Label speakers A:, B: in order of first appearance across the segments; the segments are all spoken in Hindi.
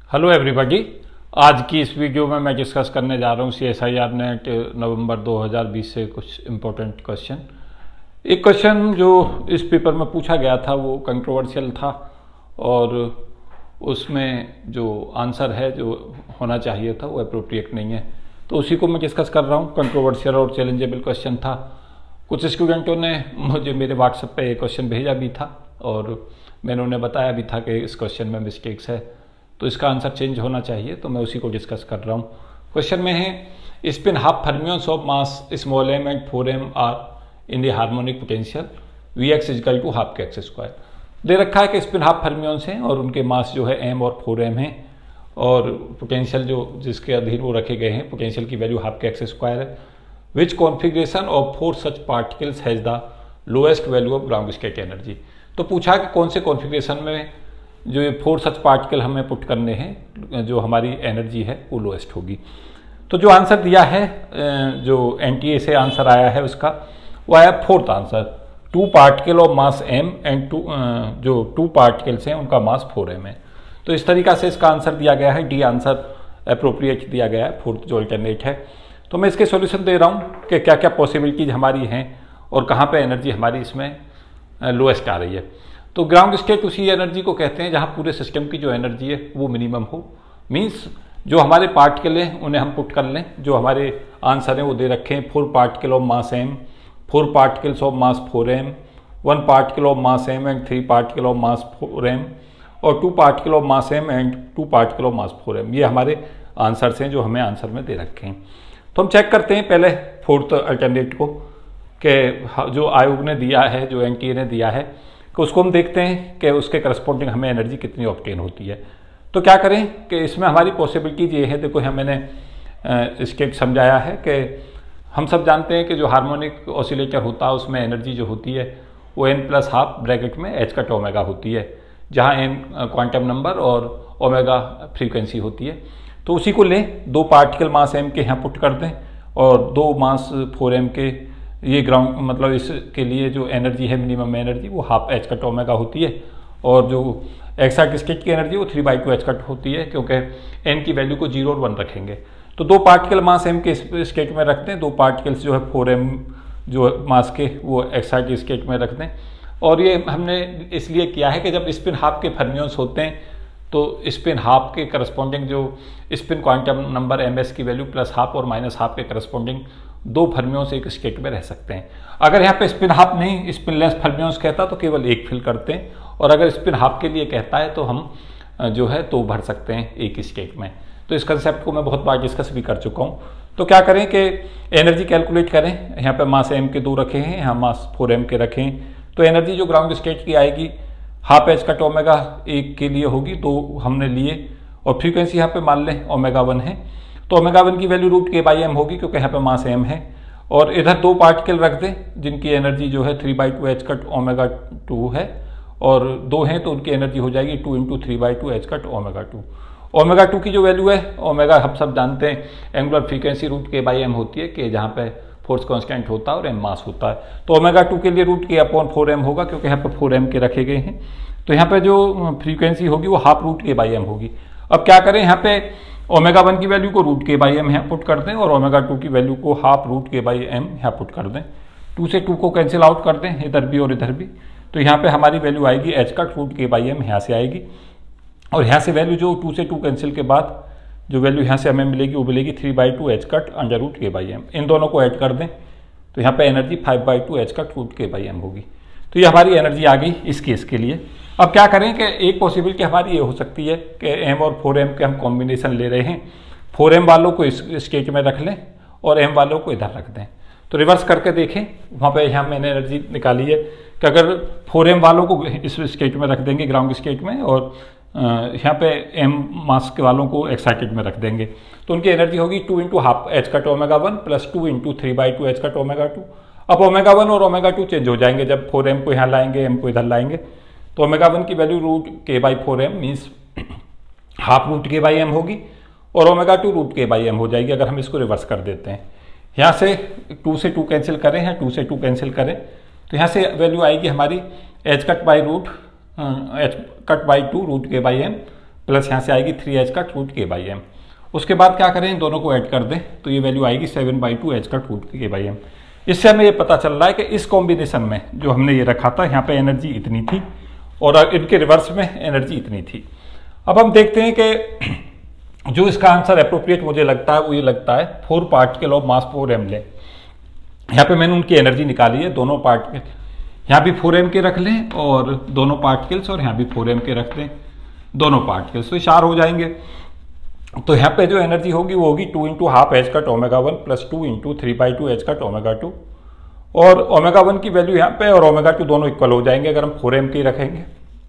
A: Hello everybody. आज की इस वीडियो में मैं डिस्कस करने जा रहा हूँ CSIR नेट नवंबर 2020 से कुछ इम्पोर्टेंट क्वेश्चन। एक क्वेश्चन जो इस पेपर में पूछा गया था वो कंट्रोवर्शियल था और उसमें जो आंसर है जो होना चाहिए था वो अप्रोप्रिएट नहीं है, तो उसी को मैं डिस्कस कर रहा हूँ। कंट्रोवर्शियल और चैलेंजेबल क्वेश्चन था। कुछ स्टूडेंटों ने मुझे मेरे व्हाट्सएप पे एक क्वेश्चन भेजा भी था और मैंने उन्हें बताया भी था कि इस क्वेश्चन में मिस्टेक्स है, तो इसका आंसर चेंज होना चाहिए, तो मैं उसी को डिस्कस कर रहा हूँ। क्वेश्चन में है spin half fermions of mass small m and 4m are in the harmonic potential Vx is equal to half k x square. दे रखा है कि स्पिन हाफ फर्मियंस हैं और उनके मास जो है m और 4m हैं और पोटेंशियल जो जिसके अधीन वो रखे गए हैं पोटेंशियल की value half k x square है। Which configuration of 4 such particles has the lowest value of ground state energy. तो पूछा कि कौन से कॉन्फिग्रेशन में जो ये 4 सच पार्टिकल हमें पुट करने हैं जो हमारी एनर्जी है वो लोएस्ट होगी। तो जो आंसर दिया है जो NTA से आंसर आया है उसका वो आया fourth answer, 2 particle of mass m and जो 2 पार्टिकल्स हैं उनका मास 4m है। तो इस तरीका से इसका आंसर दिया गया है, डी आंसर अप्रोप्रिएट दिया गया है, फोर्थ जो अल्टरनेट है। तो मैं इसके सॉल्यूशन दे रहा हूँ कि क्या क्या पॉसिबिलिटीज हमारी हैं और कहाँ पे एनर्जी हमारी इसमें लोएस्ट आ रही है। तो ग्राउंड स्टेट उसी एनर्जी को कहते हैं जहाँ पूरे सिस्टम की जो एनर्जी है वो मिनिमम हो। मींस जो हमारे पार्टिकल हैं उन्हें हम पुट कर लें, जो हमारे आंसर हैं वो दे रखे हैं 4 particle of mass m, 4 particles of mass 4m, 1 particle of mass m and 3 particle of mass 4m और 2 particle of mass m and 2 particle of mass 4m। ये हमारे आंसर्स हैं जो हमें आंसर में दे रखे हैं। तो हम चेक करते हैं पहले फोर्थ अल्टरनेट को कि जो आयोग ने दिया है, जो NTA ने दिया है, कि उसको हम देखते हैं कि उसके करस्पॉन्डिंग हमें एनर्जी कितनी ऑब्टेन होती है। तो क्या करें कि इसमें हमारी पॉसिबिलिटीज ये है, देखो यहाँ मैंने स्टेट समझाया है कि हम सब जानते हैं कि जो हार्मोनिक ऑसिलेटर होता है उसमें एनर्जी जो होती है वो n+12 ब्रैकेट में h कट ओमेगा होती है, जहाँ n क्वांटम नंबर और ओमेगा फ्रीक्वेंसी होती है। तो उसी को लें, 2 पार्टिकल मास m के यहाँ पुट कर दें और 2 मास 4m के ये ग्राउंड मतलब इसके लिए जो एनर्जी है मिनिमम एनर्जी वो हाफ h कट ओमेगा होती है और जो एक्साइट स्टेट की एनर्जी वो 3/2 h कट होती है, क्योंकि n की वैल्यू को 0 और 1 रखेंगे। तो 2 पार्टिकल मास m के स्टेट में रखते हैं, 2 पार्टिकल्स जो है 4m जो मास के वो एक्साइट स्टेट में रख दें। और ये हमने इसलिए किया है कि जब स्पिन हाफ के फर्मियंस होते हैं तो स्पिन हाफ के करस्पॉन्डिंग जो स्पिन क्वांटम नंबर ms की वैल्यू +12 और -12 के करस्पॉन्डिंग 2 फर्मियंस एक स्टेट में रह सकते हैं। अगर यहाँ पे स्पिन हाफ नहीं स्पिनलेस फर्मियंस कहता तो केवल एक फिल करते हैं, और अगर स्पिन हाफ के लिए कहता है तो हम जो है 2 भर सकते हैं एक स्टेट में। तो इस कंसेप्ट को मैं बहुत बार डिस्कस भी कर चुका हूँ। तो क्या करें कि एनर्जी कैलकुलेट करें। यहाँ पे मास m के 2 रखे हैं, यहाँ मास 4m के रखे हैं। तो एनर्जी जो ग्राउंड स्टेट की आएगी हाफ h कट ओमेगा 1 के लिए होगी, 2 हमने लिए, और फ्रीक्वेंसी यहाँ पे मान लें ω1 है, तो ω1 की वैल्यू √k/m होगी क्योंकि यहाँ पे मास m है। और इधर 2 पार्टिकल रख दें जिनकी एनर्जी जो है 3/2 h कट ω2 है, और 2 हैं तो उनकी एनर्जी हो जाएगी 2 × 3/2 h कट ω2। ω2 की जो वैल्यू है ओमेगा हम सब जानते हैं एंगुलर फ्रीक्वेंसी √k/m होती है, कि जहाँ पे फोर्स कांस्टेंट होता है और m मास होता है। तो ω2 के लिए √k/4m होगा क्योंकि यहाँ पे 4m के रखे गए हैं। तो यहाँ पे जो फ्रीक्वेंसी होगी वो हाफ √k/m होगी। अब क्या करें, यहाँ पे ω1 की वैल्यू को √k/m यहाँ पुट कर दें और ω2 की वैल्यू को हाफ √k/m यहाँ पुट कर दें। 2 से 2 को कैंसिल आउट कर दें इधर भी और इधर भी, तो यहाँ पे हमारी वैल्यू आएगी h कट √k/m यहाँ से आएगी, और यहाँ से वैल्यू जो 2 से 2 कैंसिल के बाद जो वैल्यू यहाँ से हमें मिलेगी वो मिलेगी 3/2 h कट √k/m। इन दोनों को ऐड कर दें तो यहाँ पे एनर्जी 5/2 h कट √k/m होगी। तो ये हमारी एनर्जी आ गई इस केस के लिए। अब क्या करें कि एक पॉसिबिलिटी हमारी ये हो सकती है कि m और 4m के हम कॉम्बिनेशन ले रहे हैं, 4m वालों को इस स्टेट में रख लें और m वालों को इधर रख दें। तो रिवर्स करके देखें, वहाँ पे यहाँ मैंने एनर्जी निकाली है कि अगर 4m वालों को इस स्टेट में रख देंगे ग्राउंड स्टेट में, और यहाँ पे m मास के वालों को एक्साइटेड में रख देंगे, तो उनकी एनर्जी होगी 2 × half h cut ω1 + 2 × 3/2 h cut ω2। अब ω1 और ω2 चेंज हो जाएंगे जब 4m को यहाँ लाएंगे m को इधर लाएंगे, तो ω1 की value √k/4m means half √k/m होगी और ω2 √k/m हो जाएगी अगर हम इसको रिवर्स कर देते हैं। यहाँ से 2 से 2 कैंसिल करें, यहाँ 2 से 2 कैंसिल करें तो यहाँ से वैल्यू आएगी हमारी h cut by 2 √k/m plus यहाँ से आएगी 3h का रूट k बाई एम। उसके बाद क्या करें, इन दोनों को ऐड कर दें तो ये वैल्यू आएगी 7/2 h का रूट k बाई एम। इससे हमें ये पता चल रहा है कि इस कॉम्बिनेशन में जो हमने ये रखा था यहाँ पे एनर्जी इतनी थी और इनके रिवर्स में एनर्जी इतनी थी। अब हम देखते हैं कि जो इसका आंसर अप्रोप्रिएट मुझे लगता है वो ये लगता है 4 पार्टिकल ऑफ मास 4 m लें। यहाँ पे मैंने उनकी एनर्जी निकाली है, दोनों पार्टिकल यहाँ भी 4m के रख लें और दोनों पार्टिकल्स, और यहाँ भी 4m के रख दें दोनों पार्टिकल्स, तो 4 हो जाएंगे। तो यहाँ पे जो एनर्जी होगी वो होगी 2 × हाफ h का ω1 प्लस 2 × 3/2 h का ω2, और ω1 की वैल्यू यहाँ पे और ω2 दोनों इक्वल हो जाएंगे अगर हम 4m की रखेंगे,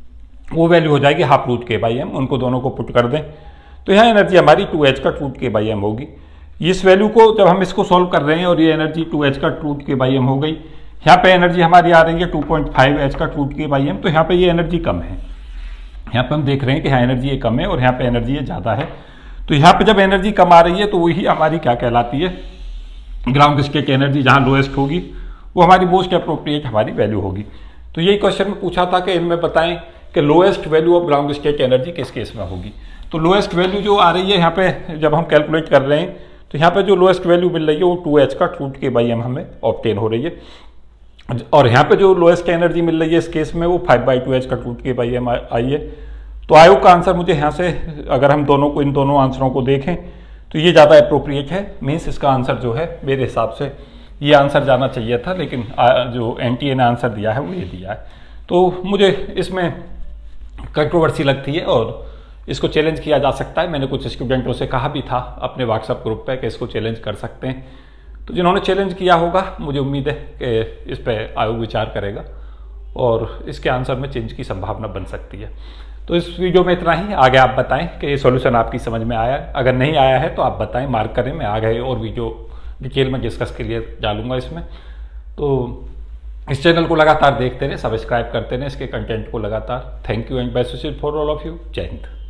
A: वो वैल्यू हो जाएगी half root k by m. उनको दोनों को पुट कर दें तो यहाँ एनर्जी हमारी 2h का रूट k बाई एम होगी। इस वैल्यू को जब हम इसको सॉल्व कर रहे हैं और ये एनर्जी 2h का रूट k बाई एम हो गई, यहाँ पे एनर्जी हमारी आ रही है 2.5h का रूट k बाई एम, तो यहाँ पे ये एनर्जी कम है। यहाँ पे हम देख रहे हैं कि यहाँ एनर्जी ये कम है और यहाँ पे एनर्जी ये ज़्यादा है। तो यहाँ पे जब एनर्जी कम आ रही है तो वही हमारी क्या कहलाती है, ग्राउंड स्टेट एनर्जी जहाँ लोएस्ट होगी वो हमारी मोस्ट अप्रोप्रिएट हमारी वैल्यू होगी। तो यही क्वेश्चन में पूछा था कि इनमें बताएं कि lowest value of ground state energy किस केस में होगी। तो लोएस्ट वैल्यू जो आ रही है यहाँ पे जब हम कैलकुलेट कर रहे हैं तो यहाँ पे जो लोएस्ट वैल्यू मिल रही है वो 2h का रूट k बाई एम हमें ऑब्टेन हो रही है, और यहाँ पे जो लोएस्ट एनर्जी मिल रही है इस केस में वो 5/2h का रूट k बाई एम आई है। तो आयोग का आंसर मुझे यहाँ से अगर हम दोनों को इन दोनों आंसरों को देखें तो ये ज़्यादा अप्रोप्रिएट है। मीन्स इसका आंसर जो है मेरे हिसाब से ये आंसर जाना चाहिए था, लेकिन जो NTA ने आंसर दिया है वो ये दिया है। तो मुझे इसमें कंट्रोवर्सी लगती है और इसको चैलेंज किया जा सकता है। मैंने कुछ स्टूडेंटों से कहा भी था अपने व्हाट्सएप ग्रुप पे कि इसको चैलेंज कर सकते हैं। तो जिन्होंने चैलेंज किया होगा मुझे उम्मीद है कि इस पर आयोग विचार करेगा और इसके आंसर में चेंज की संभावना बन सकती है। तो इस वीडियो में इतना ही। आगे आप बताएं कि ये सॉल्यूशन आपकी समझ में आया, अगर नहीं आया है तो आप बताएं, मार्क करें। मैं आगे और वीडियो डिटेल में डिस्कस के लिए डालूंगा इसमें। तो इस चैनल को लगातार देखते रहें, सब्सक्राइब करते रहें इसके कंटेंट को लगातार। Thank you and best wishes for all of you. जय हिंद।